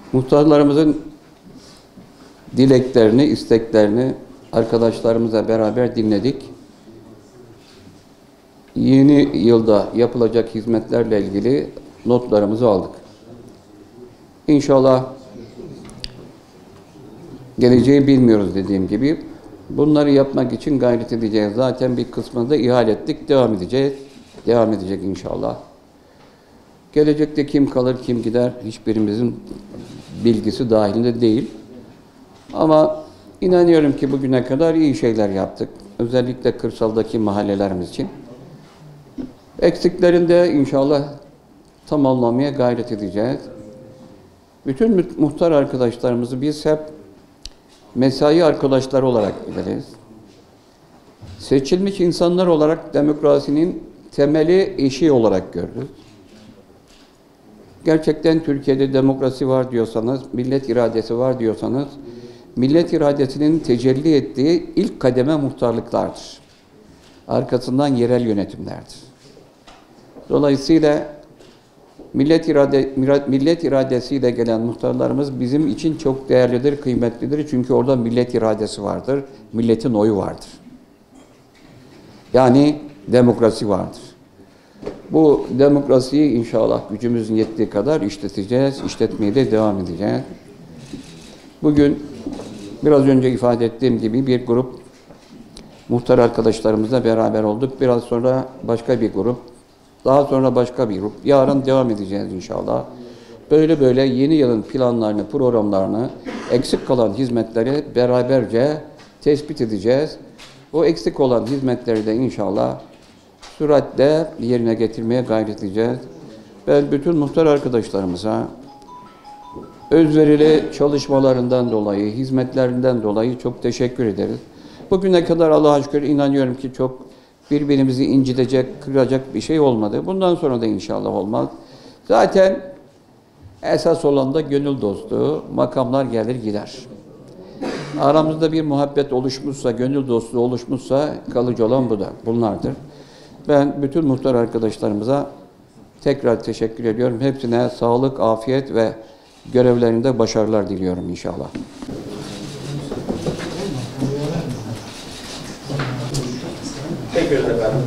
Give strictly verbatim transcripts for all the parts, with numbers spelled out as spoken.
Muhtarlarımızın dileklerini, isteklerini arkadaşlarımızla beraber dinledik. Yeni yılda yapılacak hizmetlerle ilgili notlarımızı aldık. İnşallah geleceği bilmiyoruz dediğim gibi. Bunları yapmak için gayret edeceğiz. Zaten bir kısmını da ihale ettik. Devam edeceğiz. Devam edecek inşallah. Gelecekte kim kalır, kim gider hiçbirimizin bilgisi dahilinde değil. Ama inanıyorum ki bugüne kadar iyi şeyler yaptık. Özellikle kırsaldaki mahallelerimiz için. Eksiklerini de inşallah tamamlamaya gayret edeceğiz. Bütün muhtar arkadaşlarımızı biz hep mesai arkadaşları olarak biliriz. Seçilmiş insanlar olarak demokrasinin temeli eşiği olarak görürüz. Gerçekten Türkiye'de demokrasi var diyorsanız, millet iradesi var diyorsanız, millet iradesinin tecelli ettiği ilk kademe muhtarlıklardır. Arkasından yerel yönetimlerdir. Dolayısıyla millet irade millet iradesiyle gelen muhtarlarımız bizim için çok değerlidir, kıymetlidir. Çünkü orada millet iradesi vardır, milletin oyu vardır. Yani demokrasi vardır. Bu demokrasiyi inşallah gücümüzün yettiği kadar işleteceğiz, işletmeye de devam edeceğiz. Bugün biraz önce ifade ettiğim gibi bir grup muhtar arkadaşlarımızla beraber olduk. Biraz sonra başka bir grup, daha sonra başka bir grup. Yarın devam edeceğiz inşallah. Böyle böyle yeni yılın planlarını, programlarını, eksik kalan hizmetleri beraberce tespit edeceğiz. O eksik olan hizmetleri de inşallah süratle yerine getirmeye gayret edeceğiz. Ben bütün muhtar arkadaşlarımıza özverili çalışmalarından dolayı, hizmetlerinden dolayı çok teşekkür ederiz. Bugüne kadar Allah'a şükür inanıyorum ki çok birbirimizi incitecek, kıracak bir şey olmadı. Bundan sonra da inşallah olmaz. Zaten esas olan da gönül dostluğu, makamlar gelir gider. Aramızda bir muhabbet oluşmuşsa, gönül dostluğu oluşmuşsa kalıcı olan bu da, bunlardır. Ben bütün muhtar arkadaşlarımıza tekrar teşekkür ediyorum. Hepsine sağlık, afiyet ve görevlerinde başarılar diliyorum inşallah. Teşekkür ederim efendim.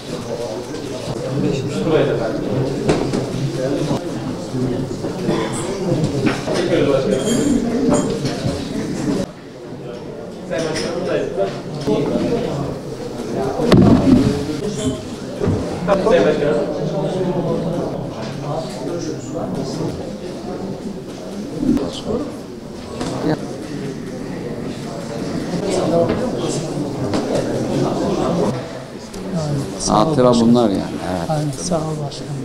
Buraya da efendim. Teşekkür ederim başkanım. Sayın Başkanım buradayız. Sayın Başkanım. Hatıra bunlar yani. Evet. Aynen, sağ ol başkanım.